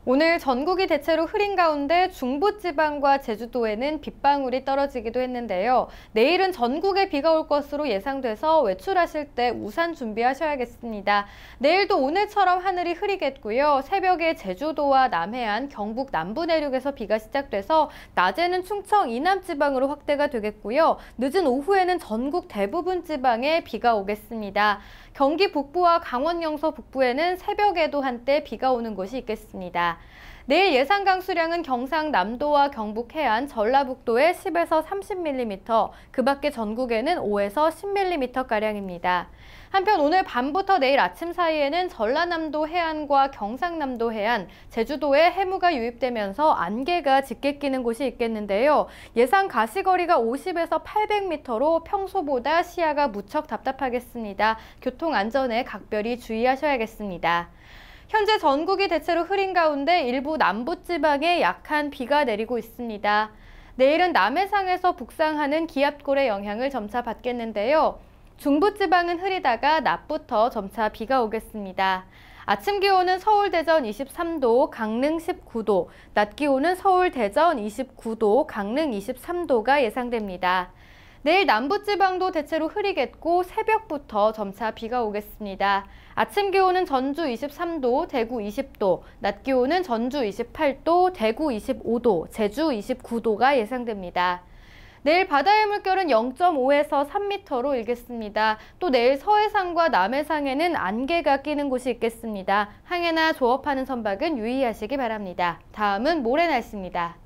오늘 전국이 대체로 흐린 가운데 중부지방과 제주도에는 빗방울이 떨어지기도 했는데요. 내일은 전국에 비가 올 것으로 예상돼서 외출하실 때 우산 준비하셔야겠습니다. 내일도 오늘처럼 하늘이 흐리겠고요. 새벽에 제주도와 남해안, 경북 남부 내륙에서 비가 시작돼서 낮에는 충청 이남지방으로 확대가 되겠고요. 늦은 오후에는 전국 대부분 지방에 비가 오겠습니다. 경기 북부와 강원 영서 북부에는 새벽에도 한때 비가 오는 곳이 있겠습니다. 내일 예상 강수량은 경상남도와 경북 해안, 전라북도에 10에서 30mm, 그 밖에 전국에는 5에서 10mm가량입니다. 한편 오늘 밤부터 내일 아침 사이에는 전라남도 해안과 경상남도 해안, 제주도에 해무가 유입되면서 안개가 짙게 끼는 곳이 있겠는데요. 예상 가시거리가 50에서 800m로 평소보다 시야가 무척 답답하겠습니다. 교통 안전에 각별히 주의하셔야겠습니다. 현재 전국이 대체로 흐린 가운데 일부 남부지방에 약한 비가 내리고 있습니다. 내일은 남해상에서 북상하는 기압골의 영향을 점차 받겠는데요. 중부지방은 흐리다가 낮부터 점차 비가 오겠습니다. 아침 기온은 서울, 대전 23도, 강릉 19도, 낮 기온은 서울, 대전 29도, 강릉 23도가 예상됩니다. 내일 남부지방도 대체로 흐리겠고 새벽부터 점차 비가 오겠습니다. 아침 기온은 전주 23도, 대구 20도, 낮 기온은 전주 28도, 대구 25도, 제주 29도가 예상됩니다. 내일 바다의 물결은 0.5에서 3m로 일겠습니다. 또 내일 서해상과 남해상에는 안개가 끼는 곳이 있겠습니다. 항해나 조업하는 선박은 유의하시기 바랍니다. 다음은 모레 날씨입니다.